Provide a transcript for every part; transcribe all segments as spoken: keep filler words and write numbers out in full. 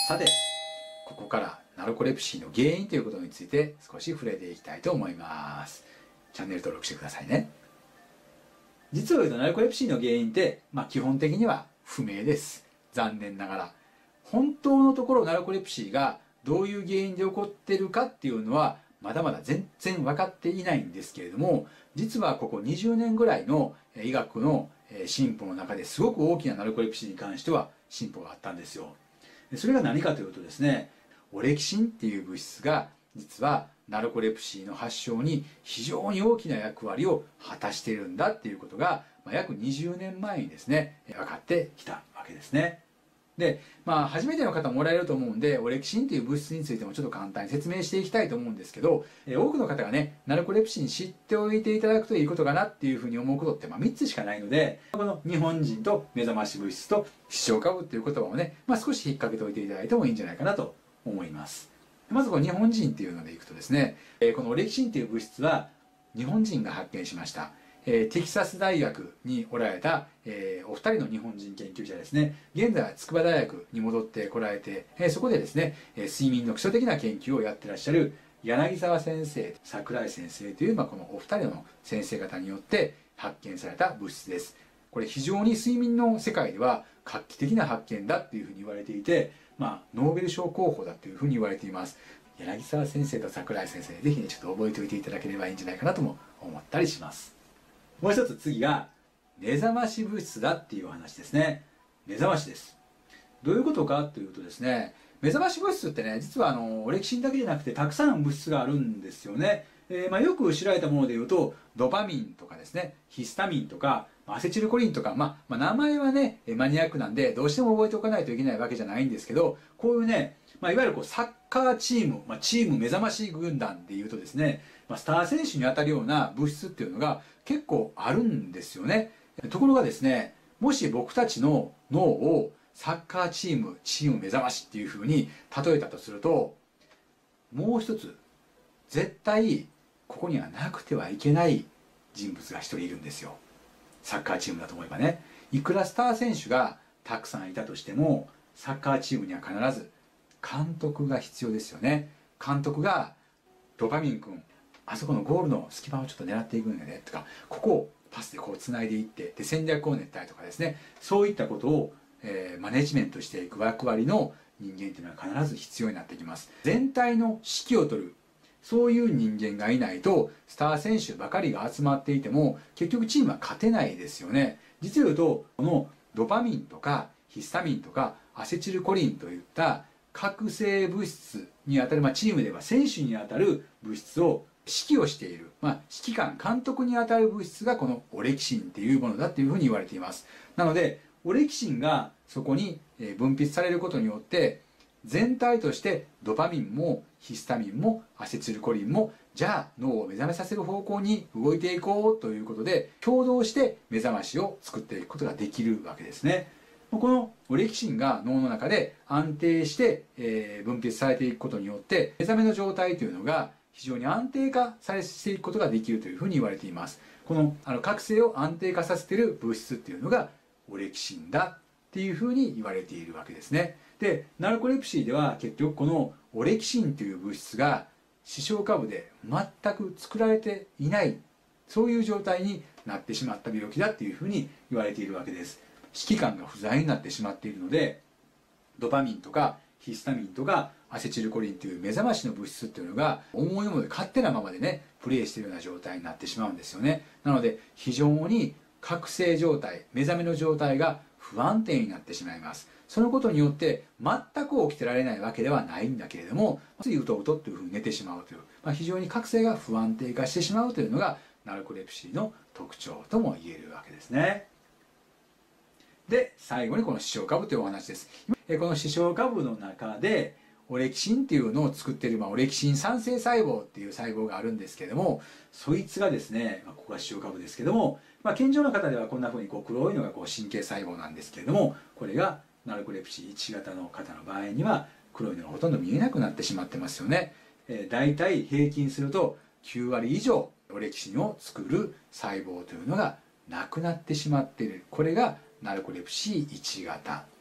さて、ここからナルコレプシーの原因ということについて少し触れていきたいと思います。チャンネル登録してくださいね。実を言うとナルコレプシーの原因って、まあ基本的には不明です。残念ながら。本当のところナルコレプシーがどういう原因で起こっているかっていうのはまだまだ全然分かっていないんですけれども、実はここにじゅうねんぐらいの医学の進歩の中ですごく大きなナルコレプシーに関しては進歩があったんですよ。それが何かというとですね、オレキシンっていう物質が実はナルコレプシーの発症に非常に大きな役割を果たしているんだっていうことが、まあ、約にじゅうねんまえにですね、分かってきたわけですね。で、まあ、初めての方もおられると思うんで、オレキシンという物質についてもちょっと簡単に説明していきたいと思うんですけど、え多くの方がね、ナルコレプシー知っておいていただくといいことかなっていうふうに思うことって、まあ、みっつしかないので、この日本人と目覚まし物質と視床下部っていう言葉をね、まあ、少し引っ掛けておいていただいてもいいんじゃないかなと思います。まずこの日本人っていうのでいくとですね、えこのオレキシンっていう物質は日本人が発見しました。えー、テキサス大学におられた、えー、お二人の日本人研究者ですね。現在は筑波大学に戻ってこられて、えー、そこでですね、えー、睡眠の基礎的な研究をやってらっしゃる柳沢先生、桜井先生という、まあ、このお二人の先生方によって発見された物質です。これ非常に睡眠の世界では画期的な発見だっていうふうに言われていて、まあ、ノーベル賞候補だというふうに言われています。柳沢先生と桜井先生、ぜひね、ちょっと覚えておいていただければいいんじゃないかなとも思ったりします。もう一つ次が、目覚まし物質だっていうお話ですね。目覚ましです。どういうことかというとですね、目覚まし物質ってね、実はあの、オレキシンだけじゃなくてたくさん物質があるんですよね。えー、まあよく知られたもので言うと、ドパミンとかですね、ヒスタミンとか、アセチルコリンとか、まあ、まあ、名前はね、マニアックなんで、どうしても覚えておかないといけないわけじゃないんですけど、こういうね、まあ、いわゆるこうサッカーチーム、まあ、チーム目覚まし軍団で言うとですね、まあ、スター選手に当たるような物質っていうのが結構あるんですよね。ところがですね、もし僕たちの脳をサッカーチーム、チーム目覚ましっていう風に例えたとすると、もう一つ、絶対ここにはなくてはいけない人物が一人いるんですよ。サッカーチームだと思えばね。いくらスター選手がたくさんいたとしても、サッカーチームには必ず監督が必要ですよね。監督が、ドパミン君、あそこのゴールの隙間をちょっと狙っていくんだよね、とか、ここをパスでこう繋いでいって、で、戦略を練ったりとかですね。そういったことを、えー、マネジメントしていく役割の人間っていうのは必ず必要になってきます。全体の指揮を取る。そういう人間がいないと、スター選手ばかりが集まっていても、結局チームは勝てないですよね。実を言うと、このドパミンとかヒスタミンとかアセチルコリンといった覚醒物質にあたる、まあ、チームでは選手にあたる物質を指揮をしている、まあ、指揮官、監督にあたる物質がこのオレキシンっていうものだっていうふうに言われています。なので、オレキシンがそこに分泌されることによって、全体としてドパミンもヒスタミンもアセチルコリンもじゃあ脳を目覚めさせる方向に動いていこうということで共同して目覚ましを作っていくことができるわけですね。このオレキシンが脳の中で安定して、えー、分泌されていくことによって目覚めの状態というのが非常に安定化されていくことができるというふうに言われています。このあの覚醒を安定化させている物質っていうのがオレキシンだっていうふうに言われているわけですね。で、ナルコレプシーでは結局このオレキシンという物質が視床下部で全く作られていない、そういう状態になってしまった病気だっていうふうに言われているわけです。指揮官が不在になってしまっているので、ドパミンとかヒスタミンとかアセチルコリンという目覚ましの物質っていうのが思い思いで勝手なままでね、プレイしているような状態になってしまうんですよね。なので非常に覚醒状態、目覚めの状態が不安定になってしまいます。そのことによって全く起きてられないわけではないんだけれども、ついうとうとというふうに寝てしまうという、まあ、非常に覚醒が不安定化してしまうというのがナルコレプシーの特徴とも言えるわけですね。で、最後にこの視床下部というお話です。この視床下部の中でオレキシンっていうのを作っている、まあ、オレキシン産生細胞っていう細胞があるんですけれども、そいつがですね、まあ、ここが視床下部ですけども、まあ、健常の方ではこんな風にこう黒いのがこう神経細胞なんですけれども、これがナルコレプシーいち型の方の場合には黒いのがほとんど見えなくなってしまってますよね。えー、大体平均するときゅうわり以上オレキシンを作る細胞というのがなくなってしまっている。これがナルコレプシーいち型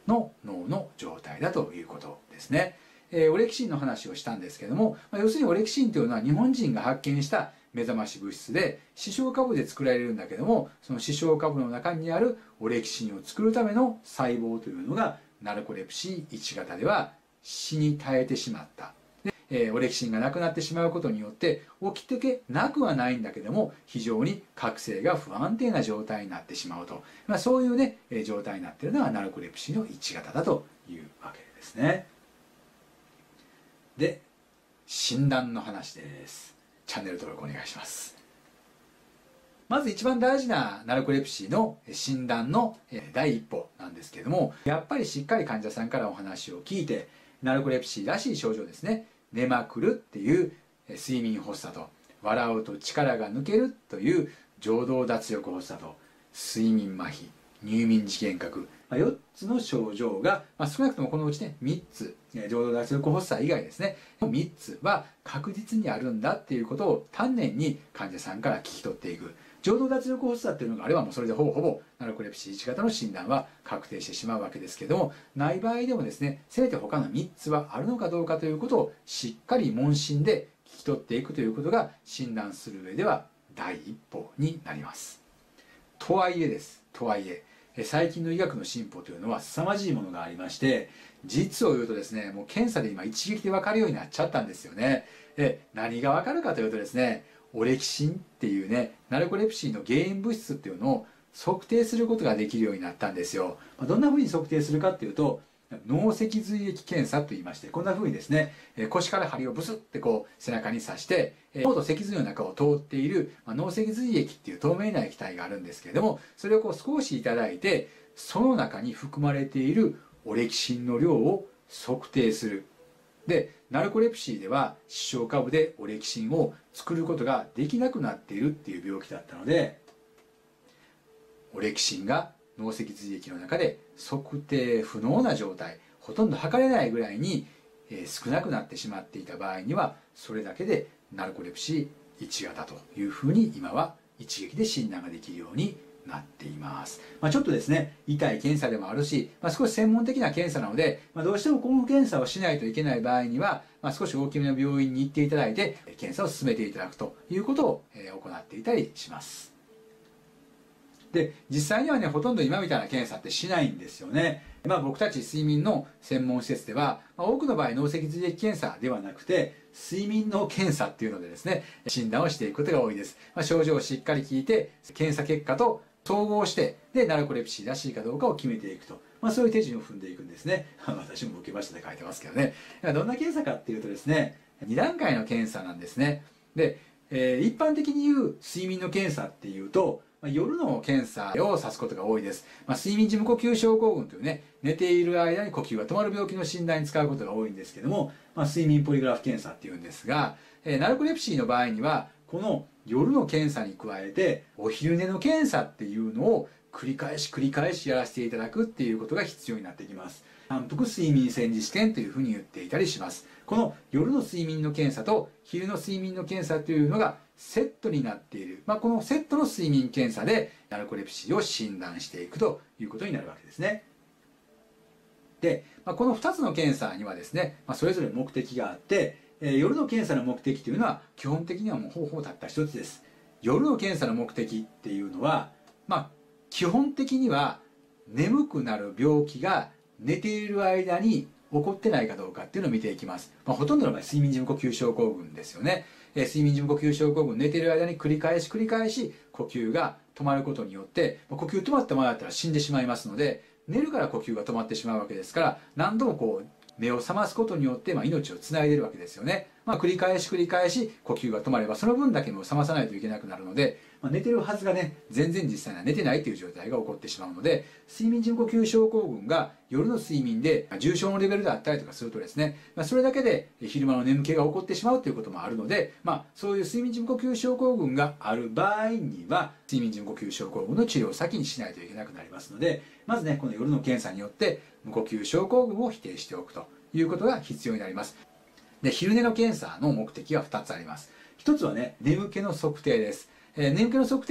の脳の状態だということですね。えー、オレキシンの話をしたんですけども、まあ、要するにオレキシンというのは日本人が発見した目覚まし物質で視床下部で作られるんだけども、その視床下部の中にあるオレキシンを作るための細胞というのがナルコレプシーいち型では死に絶えてしまった。で、えー、オレキシンがなくなってしまうことによって起きてけなくはないんだけども、非常に覚醒が不安定な状態になってしまうと、まあ、そういうね、えー、状態になっているのがナルコレプシーのいち型だというわけですね。で、診断の話です。チャンネル登録お願いします。まず一番大事なナルコレプシーの診断の第一歩なんですけれども、やっぱりしっかり患者さんからお話を聞いて、ナルコレプシーらしい症状ですね、寝まくるっていう睡眠発作と、笑うと力が抜けるという情動脱力発作と、睡眠麻痺、入眠時幻覚、よっつの症状が、まあ、少なくともこのうちねみっつ、情動脱力発作以外ですねみっつは確実にあるんだっていうことを丹念に患者さんから聞き取っていく。情動脱力発作っていうのがあればもうそれでほぼほぼナルコレプシーいち型の診断は確定してしまうわけですけども、ない場合でもですね、せめて他のみっつはあるのかどうかということをしっかり問診で聞き取っていくということが診断する上では第一歩になります。とはいえですとはいえ最近の医学の進歩というのは凄まじいものがありまして、実を言うとですね、もう検査で今一撃で分かるようになっちゃったんですよね。え何が分かるかというとですね、オレキシンっていうね、ナルコレプシーの原因物質っていうのを測定することができるようになったんですよ。どんなふうに測定するかっていうと、脳脊髄液検査と言いまして、こんなふうにですね、腰から針をブスってこう背中に刺して、脳と脊髄の中を通っている脳脊髄液っていう透明な液体があるんですけれども、それをこう少しいただいて、その中に含まれているオレキシンの量を測定する。で、ナルコレプシーでは視床下部でオレキシンを作ることができなくなっているっていう病気だったので、オレキシンが脳脊髄液の中で測定不能な状態、ほとんど測れないぐらいに少なくなってしまっていた場合には、それだけでナルコレプシーいち型というふうに今は一撃で診断ができるようになっています。まあ、ちょっとですね、痛い検査でもあるし、まあ、少し専門的な検査なので、まあ、どうしてもこの検査をしないといけない場合には、まあ、少し大きめの病院に行っていただいて検査を進めていただくということを行っていたりします。で、実際にはね、ほとんど今みたいな検査ってしないんですよね。まあ、僕たち睡眠の専門施設では、まあ、多くの場合脳脊髄液検査ではなくて睡眠脳検査っていうのでですね、診断をしていくことが多いです。まあ、症状をしっかり聞いて検査結果と総合して、でナルコレプシーらしいかどうかを決めていくと、まあ、そういう手順を踏んでいくんですね。私も受けましたで書いてますけどね。どんな検査かっていうとですね、に段階の検査なんですね。で、えー、一般的に言う睡眠の検査っていうと、夜の検査を指すことが多いです。まあ、睡眠時無呼吸症候群というね、寝ている間に呼吸が止まる病気の診断に使うことが多いんですけども、まあ、睡眠ポリグラフ検査っていうんですが、えー、ナルコレプシーの場合にはこの夜の検査に加えてお昼寝の検査っていうのを繰り返し繰り返しやらせていただくっていうことが必要になってきます。反復睡眠戦時試験というふうに言っていたりします。この夜の睡眠の検査と昼の睡眠の検査というのがセットになっている、まあ、このセットの睡眠検査でナルコレプシーを診断していくということになるわけですね。で、まあ、このふたつの検査にはですね、まあ、それぞれ目的があって、えー、夜の検査の目的というのは基本的にはもう方法たった一つです。夜の検査の目的っていうのは、まあ、基本的には眠くなる病気が寝ている間に起こってないかどうかっていうのを見ていきます。まあ、ほとんどの場合睡眠時無呼吸症候群ですよね。えー、睡眠時無呼吸症候群、寝ている間に繰り返し繰り返し呼吸が止まることによって、まあ、呼吸止まったままだったら死んでしまいますので、寝るから呼吸が止まってしまうわけですから、何度もこう目を覚ますことによって、まあ、命をつないでいるわけですよね。まあ、繰り返し繰り返し呼吸が止まればその分だけ目を覚まさないといけなくなるので、まあ、寝てるはずがね全然実際には寝てないという状態が起こってしまうので、睡眠時無呼吸症候群が夜の睡眠で重症のレベルであったりとかするとですね、まあ、それだけで昼間の眠気が起こってしまうということもあるので、まあ、そういう睡眠時無呼吸症候群がある場合には睡眠時無呼吸症候群の治療を先にしないといけなくなりますので、まずねこの夜の検査によって無呼吸症候群を否定しておくということが必要になります。で、昼寝の検査の目的はふたつあります。ひとつはね、眠気の測定です。えー、眠気の測定っていうのは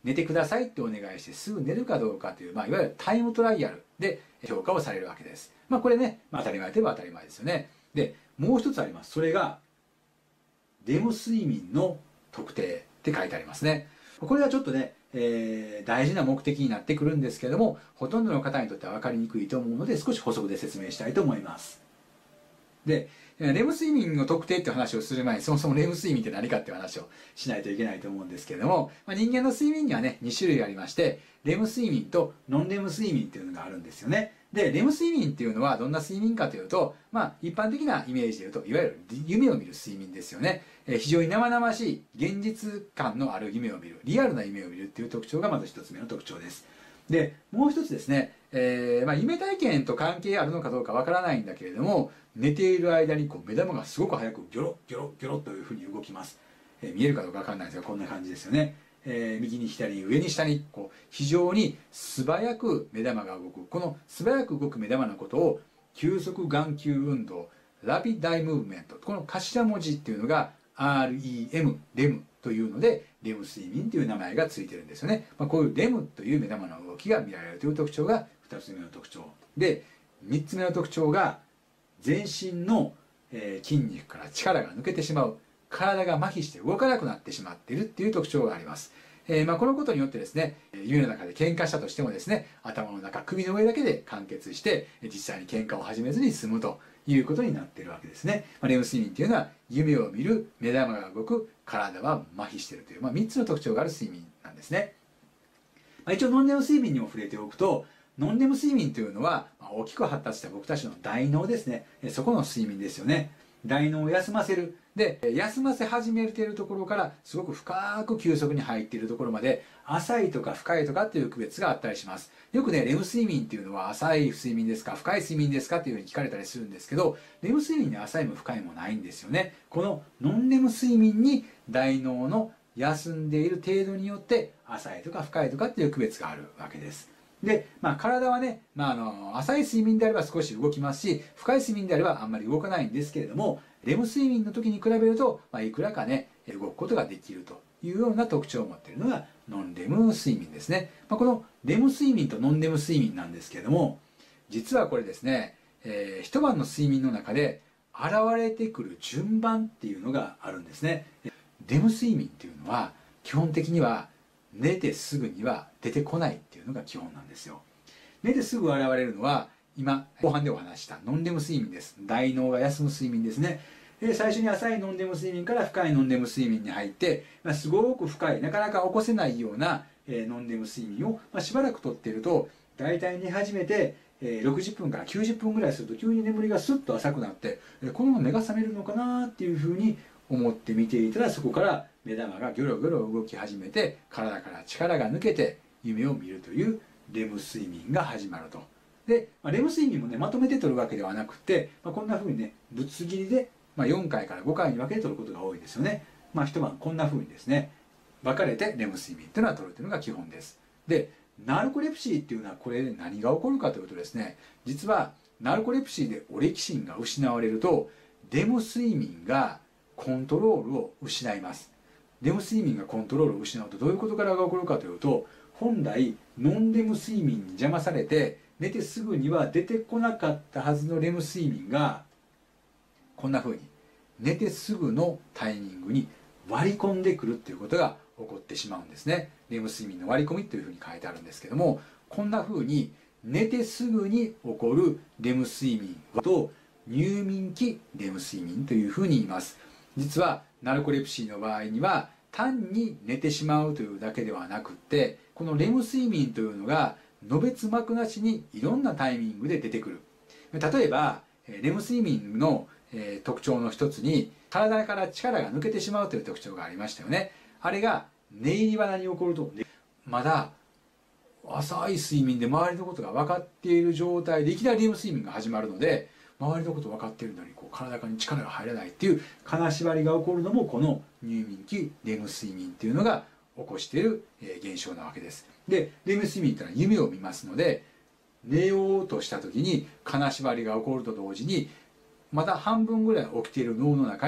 寝てくださいってお願いしてすぐ寝るかどうかという、まあ、いわゆるタイムトライアルで評価をされるわけです。まあ、これね、まあ、当たり前といえば当たり前ですよね。で、もう一つあります。それが、レム睡眠の特定って書いてありますね。これはちょっとね、えー、大事な目的になってくるんですけども、ほとんどの方にとっては分かりにくいと思うので、少し補足で説明したいと思います。で、レム睡眠の特定っていう話をする前に、そもそもレム睡眠って何かっていう話をしないといけないと思うんですけれども、まあ、人間の睡眠にはね、に種類ありまして、レム睡眠とノンレム睡眠っていうのがあるんですよね。で、レム睡眠っていうのはどんな睡眠かというと、まあ、一般的なイメージで言うと、いわゆる夢を見る睡眠ですよね。えー、非常に生々しい、現実感のある夢を見る、リアルな夢を見るっていう特徴がまず一つ目の特徴です。で、もう一つですね、えーまあ、夢体験と関係あるのかどうかわからないんだけれども、寝ている間にこう目玉がすごく早くギョロギョロギョロというふうに動きます。えー、見えるかどうかわからないですが、こんな感じですよね。えー、右に左に上に下にこう非常に素早く目玉が動く。この素早く動く目玉のことを急速眼球運動、ラピッドアイムーブメント、この頭文字っていうのが アールイーエム、レムというので、レム睡眠という名前がついてるんですよね。まあ、こういうレムという目玉の動きが見られるという特徴がふたつめの特徴。で、みっつめの特徴が全身の、えー、筋肉から力が抜けてしまう。体が麻痺して動かなくなってしまっているっていう特徴があります。えーまあ、このことによってですね、夢の中で喧嘩したとしてもですね、頭の中、首の上だけで完結して、実際に喧嘩を始めずに済むということになっているわけですね。まあ、レム睡眠っていうのは、夢を見る、目玉が動く、体は麻痺しているという、まあ、みっつの特徴がある睡眠なんですね。まあ、一応、ノンレム睡眠にも触れておくと、ノンレム睡眠というのは、まあ、大きく発達した僕たちの大脳ですね。そこの睡眠ですよね。大脳を休ませる。で、休ませ始めているところからすごく深く休息に入っているところまで浅いとか深いとかっていう区別があったりします。よくね、レム睡眠っていうのは浅い睡眠ですか深い睡眠ですかっていうふうに聞かれたりするんですけど、レム睡眠に浅いも深いもないんですよね。このノンレム睡眠に大脳の休んでいる程度によって浅いとか深いとかっていう区別があるわけです。で、まあ、体はね、まあ、あの浅い睡眠であれば少し動きますし深い睡眠であればあんまり動かないんですけれども、レム睡眠の時に比べると、まあ、いくらかね動くことができるというような特徴を持っているのがノンレム睡眠ですね。まあ、このレム睡眠とノンレム睡眠なんですけれども、実はこれですね、えー、一晩の睡眠の中で現れてくる順番っていうのがあるんですね。レム睡眠っていうのは基本的には寝てすぐには出てこないっていうのが基本なんですよ。寝てすぐ現れるのは今後半でお話したノンレム睡眠です。大脳が休む睡眠ですね。で最初に浅いノンレム睡眠から深いノンレム睡眠に入って、まあ、すごく深いなかなか起こせないような、えー、ノンレム睡眠を、まあ、しばらくとっていると大体寝始めて、えー、ろくじゅっぷんからきゅうじゅっぷんぐらいすると急に眠りがスッと浅くなって、えー、このまま目が覚めるのかなっていうふうに思って見ていたら、そこから目玉がギョロギョロ動き始めて体から力が抜けて夢を見るというレム睡眠が始まると。で、まあ、レム睡眠もねまとめて取るわけではなくて、まあ、こんなふうにねぶつ切りで、まあ、よんかいからごかいに分けて取ることが多いですよね。まあ一晩こんなふうにですね分かれてレム睡眠っていうのは取るというのが基本です。でナルコレプシーっていうのはこれで何が起こるかというとですね、実はナルコレプシーでオレキシンが失われるとレム睡眠がコントロールを失います。レム睡眠がコントロールを失うとどういうことからが起こるかというと、本来ノンレム睡眠に邪魔されて寝てすぐには出てこなかったはずのレム睡眠がこんな風に寝てすぐのタイミングに割り込んでくるっていうことが起こってしまうんですね。レム睡眠の割り込みというふうに書いてあるんですけども、こんな風に寝てすぐに起こるレム睡眠と入眠期レム睡眠というふうに言います。実はナルコレプシーの場合には単に寝てしまうというだけではなくって、このレム睡眠というのがのべつ幕なしにいろんなタイミングで出てくる。例えばレム睡眠の特徴の一つに体から力が抜けてしまうという特徴がありましたよね。あれが寝入り花に起こると、まだ浅い睡眠で周りのことが分かっている状態でいきなりレム睡眠が始まるので、周りのこと分かっているのにこう体に力が入らないっていう金縛りが起こるのもこの入眠期レム睡眠っていうのが起こしている現象なわけです。でレム睡眠というのは夢を見ますので、寝ようとした時に金縛りが起こると同時にまた半分ぐらい起きている脳の中に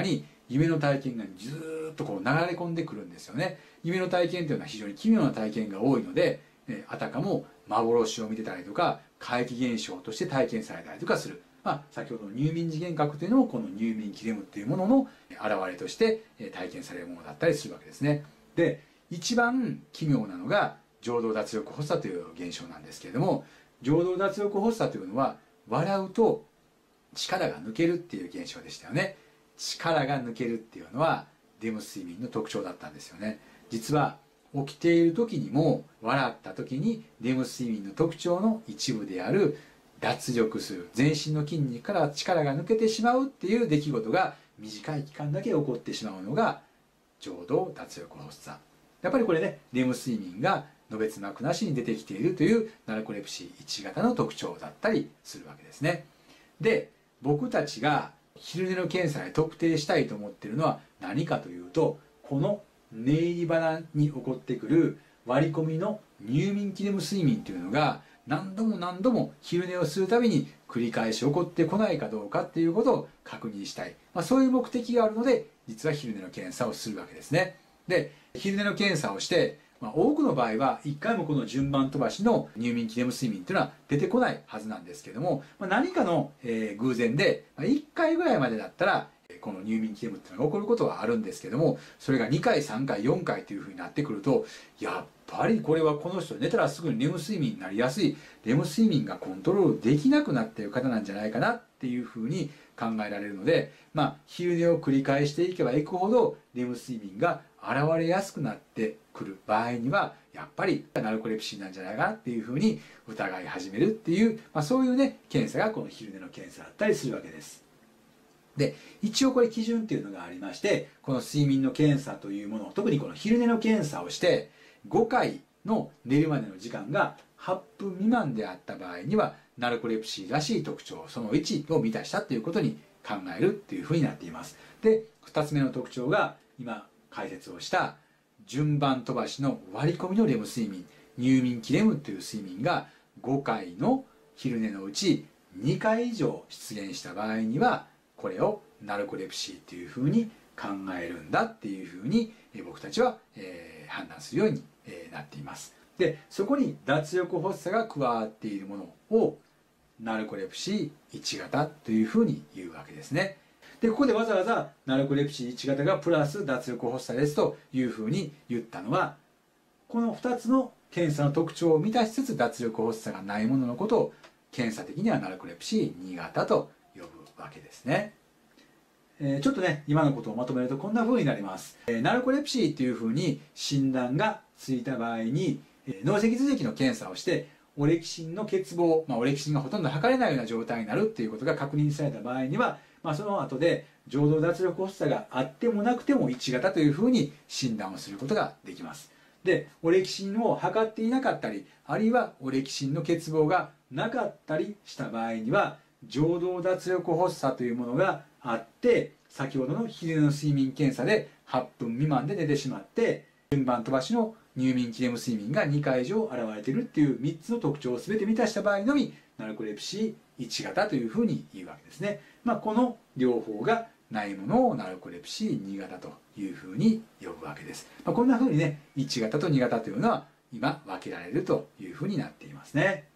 夢の体験がずーっとこう流れ込んでくるんですよね。夢の体験というのは非常に奇妙な体験が多いので、あたかも幻を見てたりとか怪奇現象として体験されたりとかする、まあ、先ほどの入眠時幻覚というのもこの入眠キレムというものの現れとして体験されるものだったりするわけですね。で、一番奇妙なのが情動脱力発作という現象なんですけれども、情動脱力発作というのは笑うと力が抜けるっていう現象でしたよね。力が抜けるっていうのはレム睡眠の特徴だったんですよね。実は起きている時にも笑った時にレム睡眠の特徴の一部である脱力する全身の筋肉から力が抜けてしまうっていう出来事が短い期間だけ起こってしまうのが情動脱力発作。やっぱりこれね、レム睡眠がのべつ幕なしに出てきているというナルコレプシーいち型の特徴だったりするわけですね。で、僕たちが昼寝の検査で特定したいと思っているのは何かというと、この寝入り鼻に起こってくる割り込みの入眠期レム睡眠というのが何度も何度も昼寝をするたびに繰り返し起こってこないかどうかっていうことを確認したい、まあ、そういう目的があるので実は昼寝の検査をするわけですね。で、昼寝の検査をして、まあ、多くの場合はいっかいもこの順番飛ばしの入眠期レム睡眠というのは出てこないはずなんですけども、まあ、何かの、えー偶然で、まあ、いっかいぐらいまでだったらこの入眠期レムっていうのが起こることはあるんですけども、それがにかいさんかいよんかいというふうになってくると、やっぱりこれはこの人寝たらすぐにレム睡眠になりやすい、レム睡眠がコントロールできなくなっている方なんじゃないかなっていうふうに考えられるので、まあ昼寝を繰り返していけばいくほどレム睡眠が現れやすくなってくる場合にはやっぱりナルコレプシーなんじゃないかなっていうふうに疑い始めるっていう、まあ、そういうね検査がこの昼寝の検査だったりするわけです。で、一応これ基準っていうのがありまして、この睡眠の検査というもの、特にこの昼寝の検査をしてごかいの寝るまでの時間がはっぷん未満であった場合にはナルコレプシーらしい特徴そのいちを満たしたということに考えるっていうふうになっています。で、ふたつめの特徴が今解説をした順番飛ばしの割り込みのレム睡眠、入眠期レムという睡眠がごかいの昼寝のうちにかい以上出現した場合にはこれをナルコレプシーというふうに考えるんだっていうふうに僕たちは、えー、判断するように、えー、なっています。で、そこに脱力発作が加わっているものをナルコレプシーいち型というふうに言うわけですね。で、ここでわざわざナルコレプシーいち型がプラス脱力発作ですというふうに言ったのは、このふたつの検査の特徴を満たしつつ脱力発作がないもののことを検査的にはナルコレプシーに型と呼ぶわけですね。えー、ちょっとね今のことをまとめるとこんな風になります。えー、ナルコレプシーという風に診断がついた場合に、えー、脳脊髄液の検査をしてオレキシンの欠乏、まあ、オレキシンがほとんど測れないような状態になるっていうことが確認された場合には、まあ、その後で情動脱力発作があってもなくてもいち型という風に診断をすることができます。で、オレキシンを測っていなかったり、あるいはオレキシンの欠乏がなかったりした場合には情動脱力発作というものがあって、先ほどの昼寝の睡眠検査ではっぷん未満で寝てしまって順番飛ばしの入眠期レム睡眠がにかい以上現れているっていうみっつの特徴を全て満たした場合のみナルコレプシーいち型というふうに言うわけですね。まあ、この両方がないものをナルコレプシーに型というふうに呼ぶわけです。まあ、こんなふうにねいち型とに型というのは今分けられるというふうになっていますね。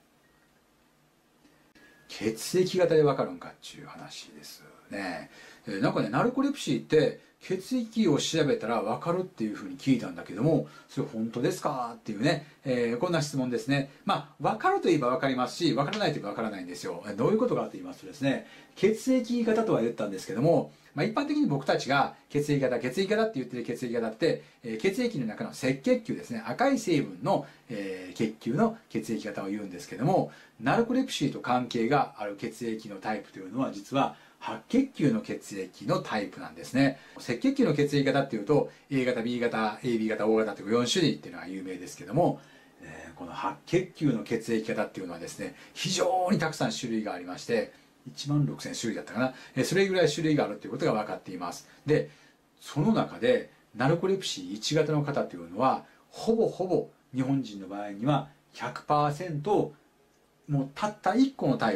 血液型で分かるんかっていう話ですね。えー、なんかねナルコレプシーって血液を調べたら分かるっていうふうに聞いたんだけども、それ本当ですかっていうね、えー、こんな質問ですね。まあ分かるといえば分かりますし分からないといえば分からないんですよ。どういうことかと言いますとですね、血液型とは言ったんですけども、まあ、一般的に僕たちが血液型血液型って言ってる血液型って、えー、血液の中の赤血球ですね、赤い成分の、えー、血球の血液型を言うんですけども、ナルコレプシーと関係がある血液のタイプというのは実は白血球の血液のタイプなんですね。赤血球の血液型っていうと A 型 B 型 エービー 型 O 型というよん種類っていうのが有名ですけども、えー、この白血球の血液型っていうのはですね非常にたくさん種類がありましていちまんろくせん種類だったかな、えー、それぐらい種類があるということが分かっています。でその中でナルコレプシーいち型の方というのはほぼほぼ日本人の場合には ひゃくパーセント もうたったいっこのタイプ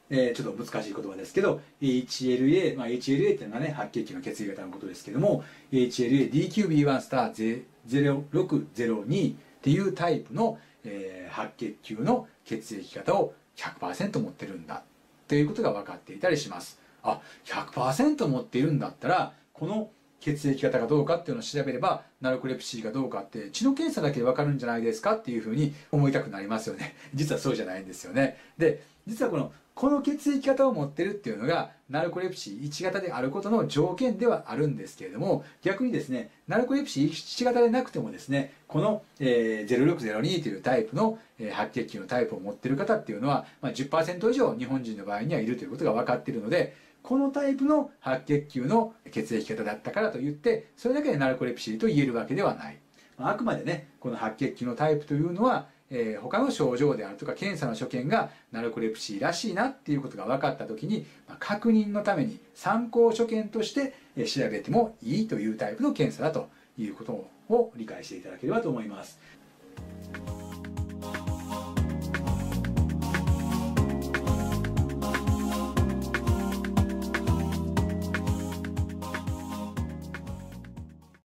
えー、ちょっと難しい言葉ですけど エイチエルエー、まあ、エイチエルエー っていうのはね白血球の血液型のことですけども エイチエルエーディーキュービーワン スターゼロろくゼロにっていうタイプの、えー、白血球の血液型を ひゃくパーセント 持ってるんだということが分かっていたりします。あ、ひゃくパーセント 持っているんだったらこの血液型がどうかっていうのを調べればナルコレプシーがどうかって血の検査だけで分かるんじゃないですかっていうふうに思いたくなりますよね。実はそうじゃないんですよね。で実はこのこの血液型を持ってるっていうのがナルコレプシーいち型であることの条件ではあるんですけれども、逆にですねナルコレプシーいち型でなくてもですねこの、えー、ゼロろくゼロにというタイプの、えー、白血球のタイプを持ってる方っていうのは、まあ、じゅっパーセント以上日本人の場合にはいるということが分かっているので、このタイプの白血球の血液型だったからといってそれだけでナルコレプシーと言えるわけではない。あくまでねこの白血球のタイプというのは、えー、他の症状であるとか検査の所見がナルコレプシーらしいなっていうことが分かった時に、まあ、確認のために参考所見として調べてもいいというタイプの検査だということを理解していただければと思います。